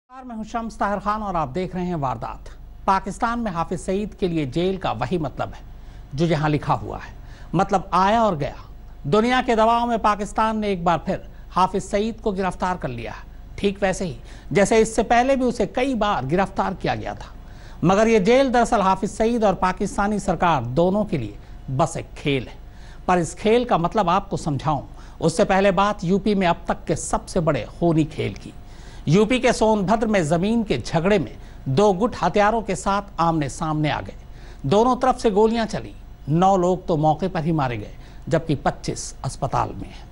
मैं हूं शम्स ताहिर खान और आप देख रहे हैं वारदात। पाकिस्तान में हाफिज सईद के लिए जेल का वही मतलब है जो यहां लिखा हुआ है, मतलब आया और गया। दुनिया के दबाव में पाकिस्तान ने एक बार फिर हाफिज सईद को गिरफ्तार कर लिया है, ठीक वैसे ही जैसे इससे पहले भी उसे कई बार गिरफ्तार किया गया था। मगर यह जेल दरअसल हाफिज सईद और पाकिस्तानी सरकार दोनों के लिए बस एक खेल है। पर इस खेल का मतलब आपको समझाऊं उससे पहले बात यूपी में अब तक के सबसे बड़े खूनी खेल की। यूपी के सोनभद्र में जमीन के झगड़े में दो गुट हथियारों के साथ आमने सामने आ गए। दोनों तरफ से गोलियां चली, 9 लोग तो मौके पर ही मारे गए जबकि 25 अस्पताल में हैं।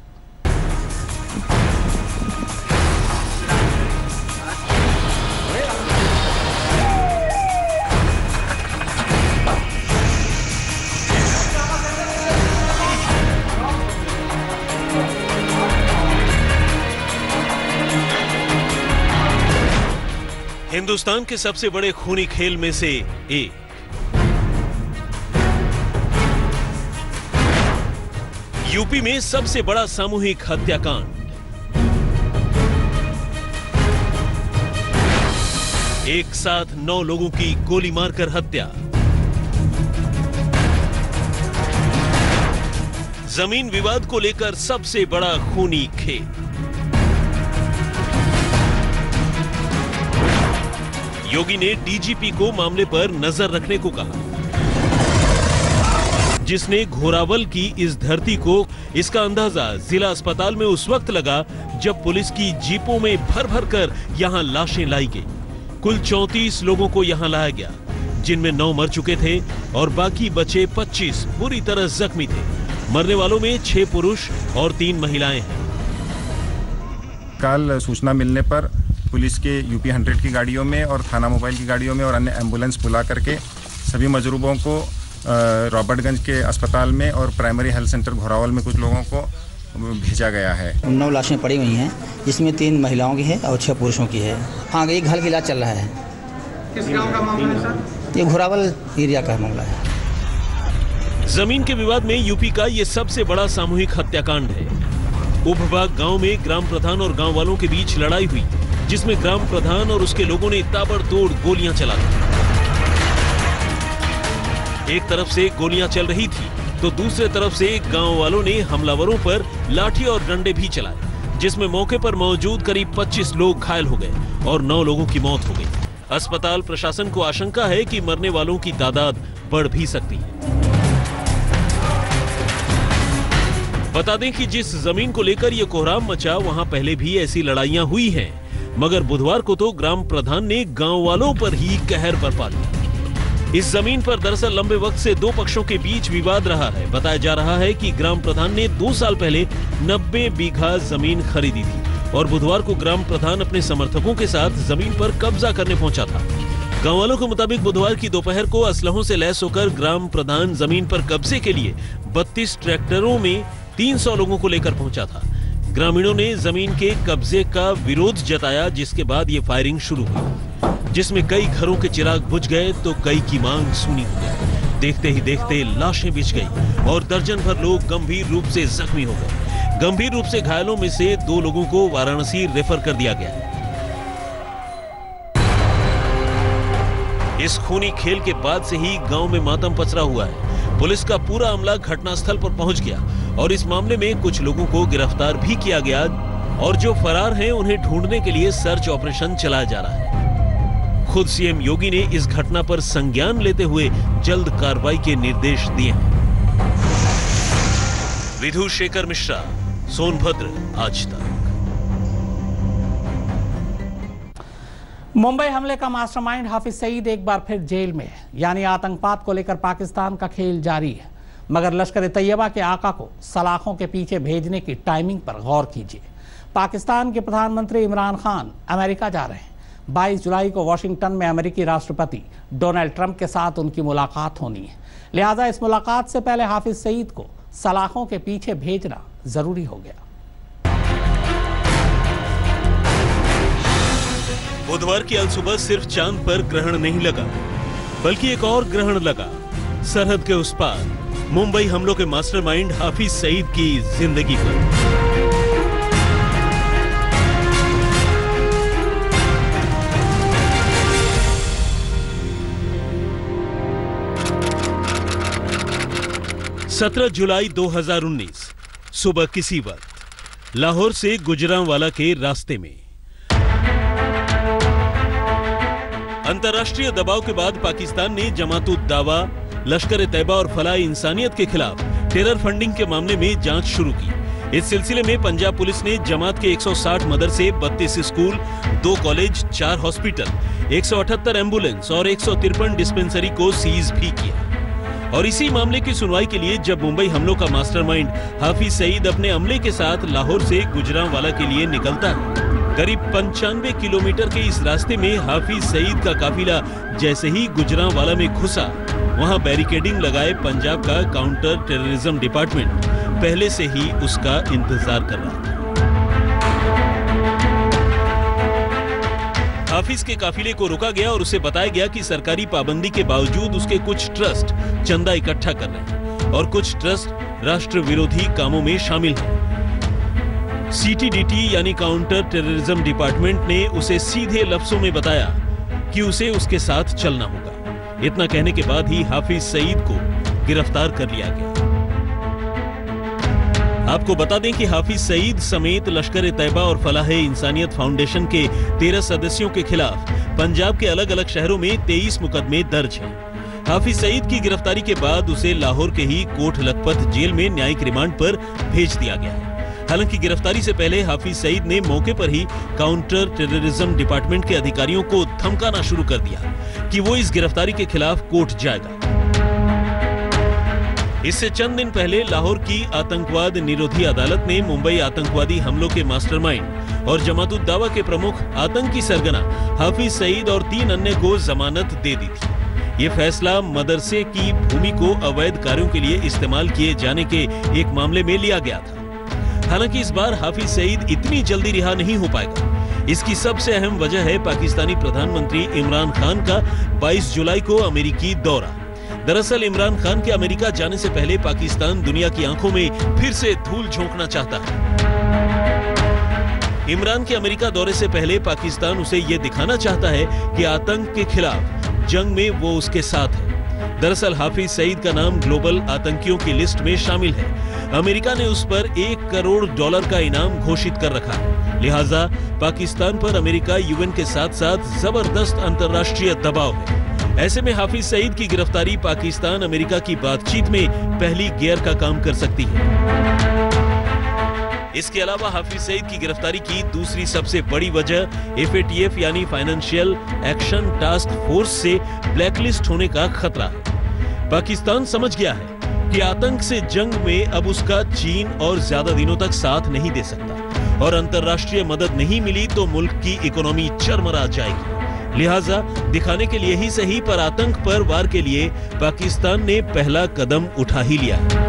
हिंदुस्तान के सबसे बड़े खूनी खेल में से एक। यूपी में सबसे बड़ा सामूहिक हत्याकांड। एक साथ 9 लोगों की गोली मारकर हत्या। जमीन विवाद को लेकर सबसे बड़ा खूनी खेल। योगी ने डीजीपी को मामले पर नजर रखने को कहा, जिसने घोरावल की इस धरती को इसका अंदाजा जिला अस्पताल में उस वक्त लगा जब पुलिस की जीपों में भर भर कर यहां लाशें लाई गई। कुल 34 लोगों को यहां लाया गया, जिनमें 9 मर चुके थे और बाकी बचे 25 बुरी तरह जख्मी थे। मरने वालों में 6 पुरुष और 3 महिलाएं हैं। कल सूचना मिलने पर पुलिस के यूपी 100 की गाड़ियों में और थाना मोबाइल की गाड़ियों में और अन्य एम्बुलेंस बुला करके सभी मजरूबों को रॉबर्टगंज के अस्पताल में और प्राइमरी हेल्थ सेंटर घोरावल में कुछ लोगों को भेजा गया है। 9 लाशें पड़ी हुई हैं, जिसमें 3 महिलाओं की है और 6 पुरुषों की है। आगे एक घायल का इलाज चल रहा है। किस गांव का मामला है सर? ये घोरावल एरिया का मामला है। जमीन के विवाद में यूपी का ये सबसे बड़ा सामूहिक हत्याकांड है। उपभाग गांव में ग्राम प्रधान और गांव वालों के बीच लड़ाई हुई, जिसमें ग्राम प्रधान और उसके लोगों ने ताबड़तोड़ गोलियां चला दी। एक तरफ से गोलियां चल रही थी तो दूसरे तरफ से गांव वालों ने हमलावरों पर लाठी और डंडे भी चलाए, जिसमें मौके पर मौजूद करीब 25 लोग घायल हो गए और 9 लोगों की मौत हो गई। अस्पताल प्रशासन को आशंका है कि मरने वालों की तादाद बढ़ भी सकती है। बता दें कि जिस जमीन को लेकर यह कोहराम मचा, वहां पहले भी ऐसी लड़ाइयां हुई हैं, मगर बुधवार को तो ग्राम प्रधान ने गांव वालों पर ही कहर बरपा दिया। इस जमीन पर दरअसल लंबे वक्त से 2 पक्षों के बीच विवाद रहा है। बताया जा रहा है कि ग्राम प्रधान ने 2 साल पहले 90 बीघा जमीन खरीदी थी और बुधवार को ग्राम प्रधान अपने समर्थकों के साथ जमीन पर कब्जा करने पहुंचा था। गांव वालों के मुताबिक बुधवार की दोपहर को असलहों से लैस होकर ग्राम प्रधान जमीन पर कब्जे के लिए 32 ट्रैक्टरों में 300 लोगों को लेकर पहुंचा था। ग्रामीणों ने जमीन के कब्जे का विरोध जताया, जिसके बाद ये फायरिंग शुरू हुई, जिसमें कई घरों के चिराग बुझ गए तो कई की मांग सुनी हो गई। देखते ही देखते लाशें बिछ गई और दर्जन भर लोग गंभीर रूप से जख्मी हो गए। गंभीर रूप से घायलों में से 2 लोगों को वाराणसी रेफर कर दिया गया। इस खूनी खेल के बाद से ही गांव में मातम पसरा हुआ है। पुलिस का पूरा अमला घटनास्थल पर पहुंच गया और इस मामले में कुछ लोगों को गिरफ्तार भी किया गया और जो फरार हैं उन्हें ढूंढने के लिए सर्च ऑपरेशन चलाया जा रहा है। खुद सीएम योगी ने इस घटना पर संज्ञान लेते हुए जल्द कार्रवाई के निर्देश दिए हैं। विधु शेखर मिश्रा, सोनभद्र, आज तक। मुंबई हमले का मास्टरमाइंड हाफिज सईद एक बार फिर जेल में है, यानी आतंकवाद को लेकर पाकिस्तान का खेल जारी है। मगर लश्कर तैयबा के आका को सलाखों के पीछे भेजने की टाइमिंग पर गौर कीजिए। पाकिस्तान के प्रधानमंत्री इमरान खान अमेरिका जा रहे हैं। 22 जुलाई को वॉशिंगटन में अमेरिकी राष्ट्रपति डोनाल्ड ट्रंप के साथ उनकी मुलाकात होनी है। लिहाजा इस मुलाकात से पहले हाफिज सईद को सलाखों के पीछे भेजना जरूरी हो गया। बुधवार की अलसुबह सिर्फ चांद पर ग्रहण नहीं लगा, बल्कि एक और ग्रहण लगा सरहद के उस पार, मुंबई हमलों के मास्टरमाइंड हाफिज सईद की जिंदगी पर। 17 जुलाई 2019 सुबह किसी वक्त लाहौर से गुजरांवाला के रास्ते में अंतर्राष्ट्रीय दबाव के बाद पाकिस्तान ने जमात-उद-दावा, लश्कर-ए-तैयबा और फलाह इंसानियत के खिलाफ टेरर फंडिंग के मामले में जांच शुरू की। इस सिलसिले में पंजाब पुलिस ने जमात के 160 मदरसे, 32 स्कूल, 2 कॉलेज, 4 हॉस्पिटल, 178 एम्बुलेंस और 153 डिस्पेंसरी को सीज भी किया। और इसी मामले की सुनवाई के लिए जब मुंबई हमलों का मास्टरमाइंड हाफिज सईद अपने अमले के साथ लाहौर से गुजरांवाला के लिए निकलता है, करीब 95 किलोमीटर के इस रास्ते में हाफिज सईद का काफिला जैसे ही गुजरांवाला में घुसा, वहां बैरिकेडिंग लगाए पंजाब का काउंटर टेररिज्म डिपार्टमेंट पहले से ही उसका इंतजार कर रहा था। हाफिज के काफिले को रोका गया और उसे बताया गया कि सरकारी पाबंदी के बावजूद उसके कुछ ट्रस्ट चंदा इकट्ठा कर रहे हैं और कुछ ट्रस्ट राष्ट्र विरोधी कामों में शामिल हैं। सीटीडीटी यानी काउंटर टेररिज्म डिपार्टमेंट ने उसे सीधे लफ्जों में बताया कि उसे उसके साथ चलना होगा। इतना कहने के बाद ही हाफिज सईद को गिरफ्तार कर लिया गया। आपको बता दें कि हाफिज सईद समेत लश्कर-ए-तैयबा और फलाह इंसानियत फाउंडेशन के 13 सदस्यों के खिलाफ पंजाब के अलग अलग शहरों में 23 मुकदमे दर्ज हैं। हाफिज सईद की गिरफ्तारी के बाद उसे लाहौर के ही कोट लखपत जेल में न्यायिक रिमांड पर भेज दिया गया है। हालांकि गिरफ्तारी से पहले हाफिज सईद ने मौके पर ही काउंटर टेररिज्म डिपार्टमेंट के अधिकारियों को धमकाना शुरू कर दिया कि वो इस गिरफ्तारी के खिलाफ कोर्ट जाएगा। इससे चंद दिन पहले लाहौर की आतंकवाद निरोधी अदालत ने मुंबई आतंकवादी हमलों के मास्टरमाइंड और जमात-उद-दावा के प्रमुख आतंकी सरगना हाफिज सईद और 3 अन्य को जमानत दे दी थी। ये फैसला मदरसे की भूमि को अवैध कार्यों के लिए इस्तेमाल किए जाने के एक मामले में लिया गया था। हालांकि इस बार हाफिज सईद इतनी जल्दी रिहा नहीं हो पाएगा। इसकी सबसे अहम वजह है पाकिस्तानी प्रधानमंत्री इमरान खान का 22 जुलाई को अमेरिकी दौरा। दरअसल इमरान खान के अमेरिका जाने से पहले पाकिस्तान दुनिया की आंखों में फिर से धूल झोंकना चाहता है। इमरान के अमेरिका दौरे से पहले पाकिस्तान उसे ये दिखाना चाहता है कि आतंक के खिलाफ जंग में वो उसके साथ है। दरअसल हाफिज सईद का नाम ग्लोबल आतंकियों की लिस्ट में शामिल है। अमेरिका ने उस पर $1 करोड़ का इनाम घोषित कर रखा है। लिहाजा पाकिस्तान पर अमेरिका यूएन के साथ साथ जबरदस्त अंतर्राष्ट्रीय दबाव है। ऐसे में हाफिज सईद की गिरफ्तारी पाकिस्तान अमेरिका की बातचीत में पहली गियर का काम कर सकती है। इसके अलावा हाफिज सईद की गिरफ्तारी की दूसरी सबसे बड़ी वजह FATF यानी फाइनेंशियल एक्शन टास्क फोर्स से ब्लैकलिस्ट होने का खतरा है। पाकिस्तान समझ गया है कि आतंक से जंग में अब उसका चीन और ज्यादा दिनों तक साथ नहीं दे सकता और अंतर्राष्ट्रीय मदद नहीं मिली तो मुल्क की इकोनॉमी चरमरा जाएगी। लिहाजा दिखाने के लिए ही सही पर आतंक पर वार के लिए पाकिस्तान ने पहला कदम उठा ही लिया है।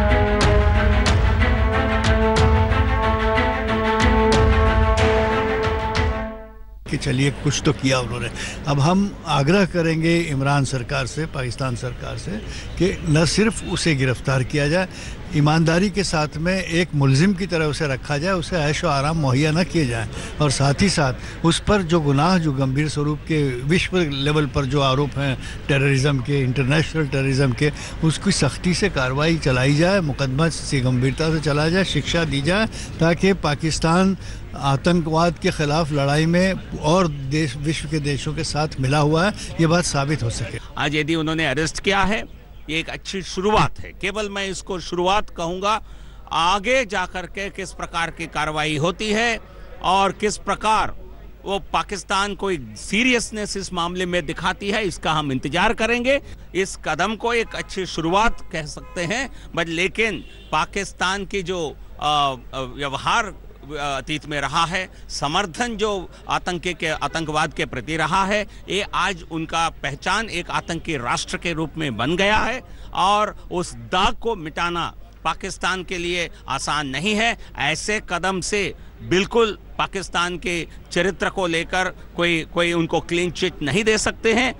कि चलिए कुछ तो किया उन्होंने। अब हम आग्रह करेंगे इमरान सरकार से, पाकिस्तान सरकार से कि न सिर्फ उसे गिरफ्तार किया जाए, ईमानदारी के साथ में एक मुलजिम की तरह उसे रखा जाए, उसे ऐश व आराम मुहैया न किए जाए और साथ ही साथ उस पर जो गुनाह, जो गंभीर स्वरूप के विश्व लेवल पर जो आरोप हैं टेररिज्म के, इंटरनेशनल टेररिज्म के, उसकी सख्ती से कार्रवाई चलाई जाए, मुकदमा से गंभीरता से चलाया जाए, शिक्षा दी जाए ताकि पाकिस्तान आतंकवाद के खिलाफ लड़ाई में और देश, विश्व के देशों के साथ मिला हुआ है, ये बात साबित हो सके। आज यदि उन्होंने अरेस्ट किया है, ये एक अच्छी शुरुआत है। केवल मैं इसको शुरुआत कहूँगा। आगे जाकर के किस प्रकार की कार्रवाई होती है और किस प्रकार वो पाकिस्तान को एक सीरियसनेस इस मामले में दिखाती है, इसका हम इंतजार करेंगे। इस कदम को एक अच्छी शुरुआत कह सकते हैं, बट लेकिन पाकिस्तान की जो व्यवहार अतीत में रहा है, समर्थन जो आतंकवाद के प्रति रहा है, ये आज उनका पहचान एक आतंकी राष्ट्र के रूप में बन गया है और उस दाग को मिटाना पाकिस्तान के लिए आसान नहीं है। ऐसे कदम से बिल्कुल पाकिस्तान के चरित्र को लेकर कोई उनको क्लीन चिट नहीं दे सकते हैं।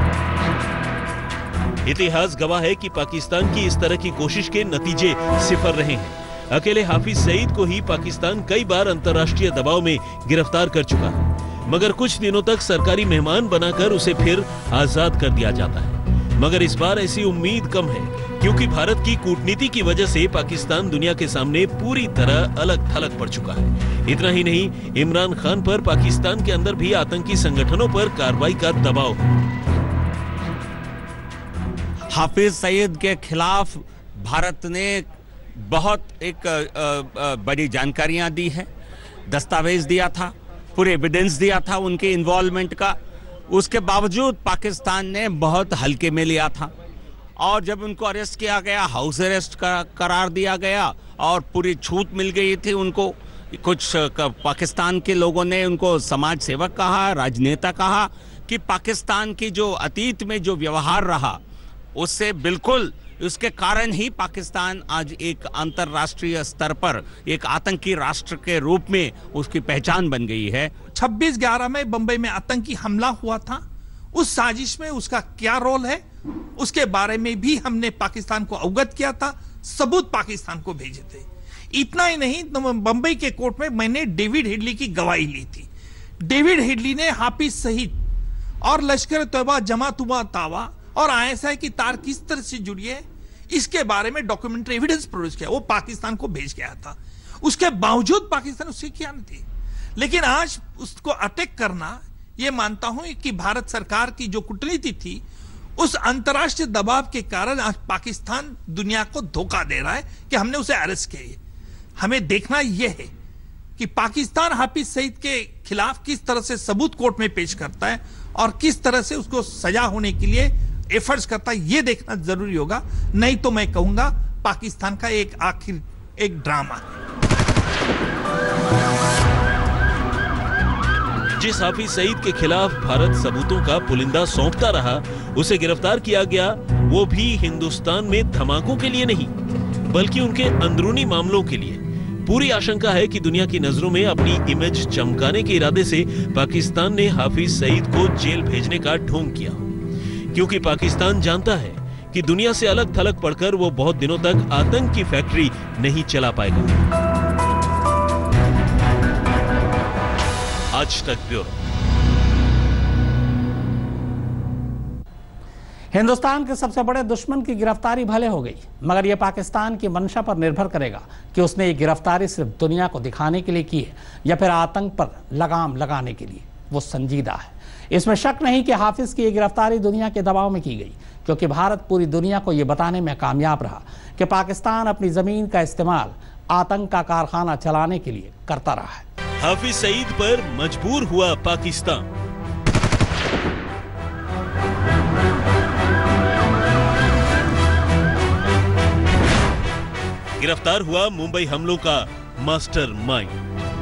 इतिहास गवाह है कि पाकिस्तान की इस तरह की कोशिश के नतीजे सिफर रहे हैं। अकेले हाफिज सईद को ही पाकिस्तान कई बार अंतर्राष्ट्रीय दबाव में गिरफ्तार कर चुका है, मगर कुछ दिनों तक सरकारी मेहमान बनाकर उसे फिर आजाद कर दिया जाता है। मगर इस बार ऐसी उम्मीद कम है। क्योंकि भारत की कूटनीति की वजह से पाकिस्तान दुनिया के सामने पूरी तरह अलग थलग पड़ चुका है। इतना ही नहीं, इमरान खान पर पाकिस्तान के अंदर भी आतंकी संगठनों पर कार्रवाई का दबाव है। हाफिज सईद के खिलाफ भारत ने बहुत एक बड़ी जानकारियां दी है, दस्तावेज दिया था, पूरे एविडेंस दिया था उनके इन्वॉल्वमेंट का। उसके बावजूद पाकिस्तान ने बहुत हल्के में लिया था और जब उनको अरेस्ट किया गया, हाउस अरेस्ट का करार दिया गया और पूरी छूट मिल गई थी उनको। कुछ पाकिस्तान के लोगों ने उनको समाज सेवक कहा, राजनेता कहा कि पाकिस्तान की जो अतीत में जो व्यवहार रहा उससे बिल्कुल उसके कारण ही पाकिस्तान आज एक अंतर्राष्ट्रीय स्तर पर एक आतंकी राष्ट्र के रूप में उसकी पहचान बन गई है। 26/11 में बंबई में आतंकी हमला हुआ था, उस साजिश में उसका क्या रोल है उसके बारे में भी हमने पाकिस्तान को अवगत किया था, सबूत पाकिस्तान को भेजे थे। इतना ही नहीं, बंबई के कोर्ट में मैंने डेविड हेडली की गवाही ली थी। डेविड हेडली ने हाफिज सईद और लश्कर तैयबा, जमात उल दावा और ISI की तार किस तरह से जुड़ी है इसके बारे में डॉक्यूमेंट्री एविडेंस प्रोड्यूस किया, वो पाकिस्तान को भेज गया था। उसके बावजूद पाकिस्तान उससे किया नहीं थी। लेकिन आज उसको अटैक करना, ये मानता हूं कि भारत सरकार की जो कूटनीति थी उस अंतर्राष्ट्रीय दबाव के कारण आज पाकिस्तान दुनिया को धोखा दे रहा है कि हमने उसे अरेस्ट किया। हमें देखना यह है कि पाकिस्तान हाफिज सईद के खिलाफ किस तरह से सबूत कोर्ट में पेश करता है और किस तरह से उसको सजा होने के लिए एफर्ट्स करता है, ये देखना जरूरी होगा। नहीं तो मैं कहूंगा पाकिस्तान का आखिर एक ड्रामा है। जिस हाफिज सईद के खिलाफ भारत सबूतों का पुलिंदा सौंपता रहा, उसे गिरफ्तार किया गया, वो भी हिंदुस्तान में धमाकों के लिए नहीं बल्कि उनके अंदरूनी मामलों के लिए। पूरी आशंका है कि दुनिया की नजरों में अपनी इमेज चमकाने के इरादे से पाकिस्तान ने हाफिज सईद को जेल भेजने का ढोंग किया, क्योंकि पाकिस्तान जानता है कि दुनिया से अलग थलग पड़कर वो बहुत दिनों तक आतंक की फैक्ट्री नहीं चला पाएगा। आज तक ब्यूरो। हिंदुस्तान के सबसे बड़े दुश्मन की गिरफ्तारी भले हो गई, मगर यह पाकिस्तान की मंशा पर निर्भर करेगा कि उसने ये गिरफ्तारी सिर्फ दुनिया को दिखाने के लिए की है या फिर आतंक पर लगाम लगाने के लिए वो संजीदा है। इसमें शक नहीं कि हाफिज की ये गिरफ्तारी दुनिया के दबाव में की गई, क्योंकि भारत पूरी दुनिया को ये बताने में कामयाब रहा कि पाकिस्तान अपनी जमीन का इस्तेमाल आतंक का कारखाना चलाने के लिए करता रहा है। हाफिज सईद पर मजबूर हुआ पाकिस्तान। गिरफ्तार हुआ मुंबई हमलों का मास्टरमाइंड।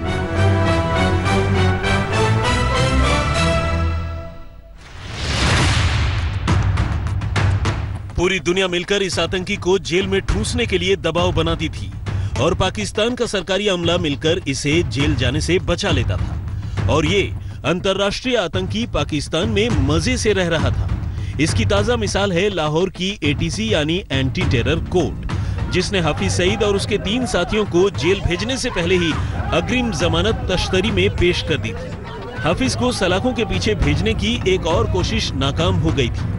पूरी दुनिया मिलकर इस आतंकी को जेल में ठूंसने के लिए दबाव बनाती थी और पाकिस्तान का सरकारी अमला मिलकर इसे जेल जाने से बचा लेता था। और ये अंतर्राष्ट्रीय आतंकी पाकिस्तान में मजे से रह रहा था। इसकी ताजा मिसाल है लाहौर की ATC यानी एंटी टेरर कोर्ट, जिसने हाफिज सईद और उसके 3 साथियों को जेल भेजने से पहले ही अग्रिम जमानत तश्तरी में पेश कर दी थी। हाफिज को सलाखों के पीछे भेजने की एक और कोशिश नाकाम हो गई थी।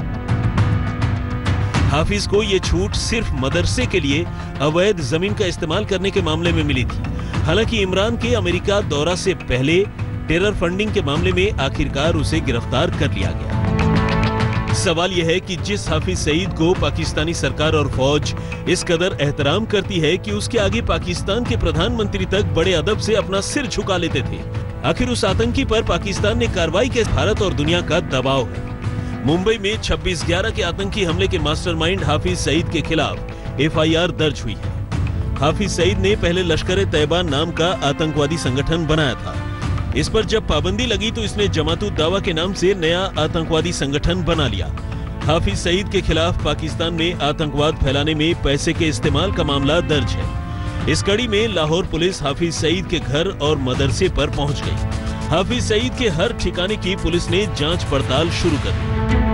हाफिज को यह छूट सिर्फ मदरसे के लिए अवैध जमीन का इस्तेमाल करने के मामले में मिली थी। हालांकि इमरान के अमेरिका दौरा से पहले टेरर फंडिंग के मामले में आखिरकार उसे गिरफ्तार कर लिया गया। सवाल यह है कि जिस हाफिज सईद को पाकिस्तानी सरकार और फौज इस कदर एहतराम करती है कि उसके आगे पाकिस्तान के प्रधानमंत्री तक बड़े अदब से अपना सिर झुका लेते थे, आखिर उस आतंकी पर पाकिस्तान ने कार्रवाई के भारत और दुनिया का दबाव है। मुंबई में 26/11 के आतंकी हमले के मास्टरमाइंड हाफिज सईद के खिलाफ FIR दर्ज हुई है। हाफिज सईद ने पहले लश्कर तैयबा नाम का आतंकवादी संगठन बनाया था। इस पर जब पाबंदी लगी तो इसने जमात उल दावा के नाम से नया आतंकवादी संगठन बना लिया। हाफिज सईद के खिलाफ पाकिस्तान में आतंकवाद फैलाने में पैसे के इस्तेमाल का मामला दर्ज है। इस कड़ी में लाहौर पुलिस हाफिज सईद के घर और मदरसे पर पहुंच गई। हाफिज सईद के हर ठिकाने की पुलिस ने जांच पड़ताल शुरू कर दी।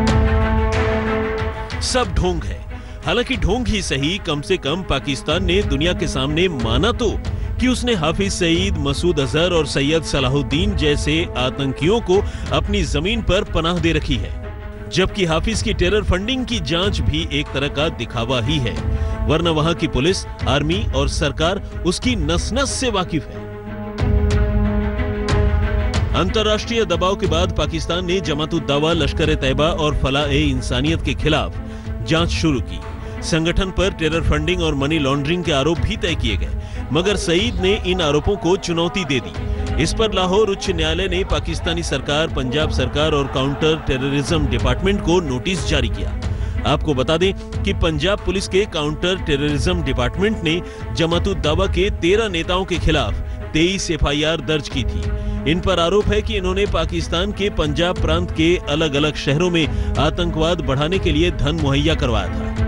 सब ढोंग है, हालांकि ढोंग ही सही, कम से कम पाकिस्तान ने दुनिया के सामने माना तो कि उसने हाफिज सईद, मसूद अजहर और सैयद सलाहुद्दीन जैसे आतंकियों को अपनी जमीन पर पनाह दे रखी है। जबकि हाफिज की टेरर फंडिंग की जांच भी एक तरह का दिखावा ही है, वरना वहां की पुलिस, आर्मी और सरकार उसकी नस-नस से वाकिफ है। अंतर्राष्ट्रीय दबाव के बाद पाकिस्तान ने जमात-उद-दावा, लश्कर-ए-तैयबा और फलाह-ए-इंसानियत के खिलाफ जांच शुरू की। संगठन पर टेरर फंडिंग और मनी लॉन्ड्रिंग के आरोप भी तय किए गए, मगर सईद ने इन आरोपों को चुनौती दे दी। इस पर लाहौर उच्च न्यायालय ने पाकिस्तानी सरकार, पंजाब सरकार और काउंटर टेररिज्म डिपार्टमेंट को नोटिस जारी किया। आपको बता दें कि पंजाब पुलिस के काउंटर टेररिज्म डिपार्टमेंट ने जमात-उद-दावा के 13 नेताओं के खिलाफ 23 FIR दर्ज की थी। इन पर आरोप है कि इन्होंने पाकिस्तान के पंजाब प्रांत के अलग अलग शहरों में आतंकवाद बढ़ाने के लिए धन मुहैया करवाया था।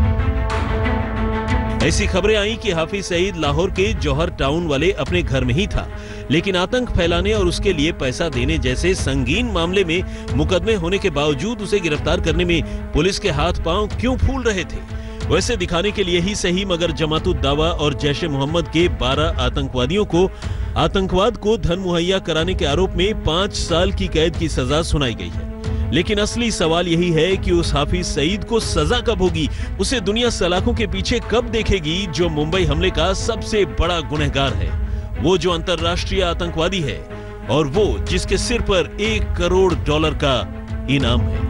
ऐसी खबरें आई कि हाफिज सईद लाहौर के जौहर टाउन वाले अपने घर में ही था, लेकिन आतंक फैलाने और उसके लिए पैसा देने जैसे संगीन मामले में मुकदमे होने के बावजूद उसे गिरफ्तार करने में पुलिस के हाथ पांव क्यों फूल रहे थे? वैसे दिखाने के लिए ही सही, मगर जमात-उद-दावा और जैश-ए-मोहम्मद के 12 आतंकवादियों को आतंकवाद को धन मुहैया कराने के आरोप में 5 साल की कैद की सजा सुनाई गई है। लेकिन असली सवाल यही है कि उस हाफिज सईद को सजा कब होगी, उसे दुनिया सलाखों के पीछे कब देखेगी, जो मुंबई हमले का सबसे बड़ा गुनहगार है, वो जो अंतर्राष्ट्रीय आतंकवादी है और वो जिसके सिर पर $1 करोड़ का इनाम है।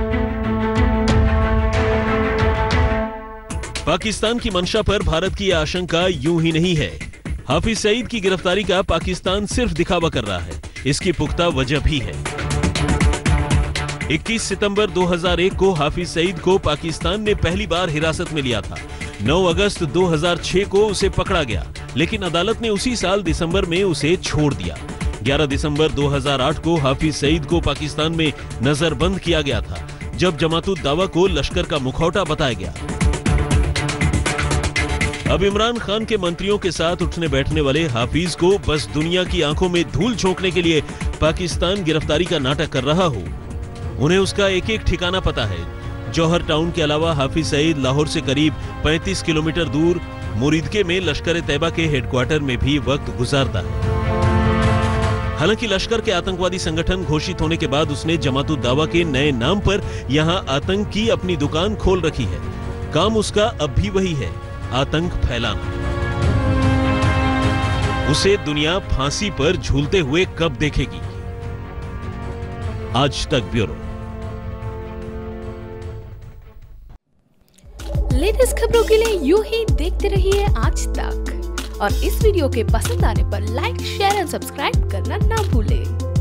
पाकिस्तान की मंशा पर भारत की आशंका यूं ही नहीं है। हाफिज सईद की गिरफ्तारी का पाकिस्तान सिर्फ दिखावा कर रहा है, इसकी पुख्ता वजह भी है। 21 सितंबर 2001 को हाफिज सईद को पाकिस्तान ने पहली बार हिरासत में लिया था। 9 अगस्त 2006 को उसे पकड़ा गया, लेकिन अदालत ने उसी साल दिसंबर में उसे छोड़ दिया। 11 दिसंबर 2008 को हाफिज सईद को पाकिस्तान में नजरबंद किया गया था, जब जमात-उद-दावा को लश्कर का मुखौटा बताया गया। अब इमरान खान के मंत्रियों के साथ उठने बैठने वाले हाफिज को बस दुनिया की आंखों में धूल झोंकने के लिए पाकिस्तान गिरफ्तारी का नाटक कर रहा हो। उन्हें उसका एक एक ठिकाना पता है। जौहर टाउन के अलावा हाफिज सईद लाहौर से करीब 35 किलोमीटर दूर मुरीदके में लश्कर-ए-तैयबा के हेडक्वार्टर में भी वक्त गुजारता है। हालांकि लश्कर के आतंकवादी संगठन घोषित होने के बाद उसने जमात-उद-दावा के नए नाम पर यहां आतंक की अपनी दुकान खोल रखी है। काम उसका अब भी वही है, आतंक फैलाना। उसे दुनिया फांसी पर झूलते हुए कब देखेगी? आज तक ब्यूरो। लेटेस्ट खबरों के लिए यूं ही देखते रहिए आज तक, और इस वीडियो के पसंद आने पर लाइक, शेयर एंड सब्सक्राइब करना ना भूलें।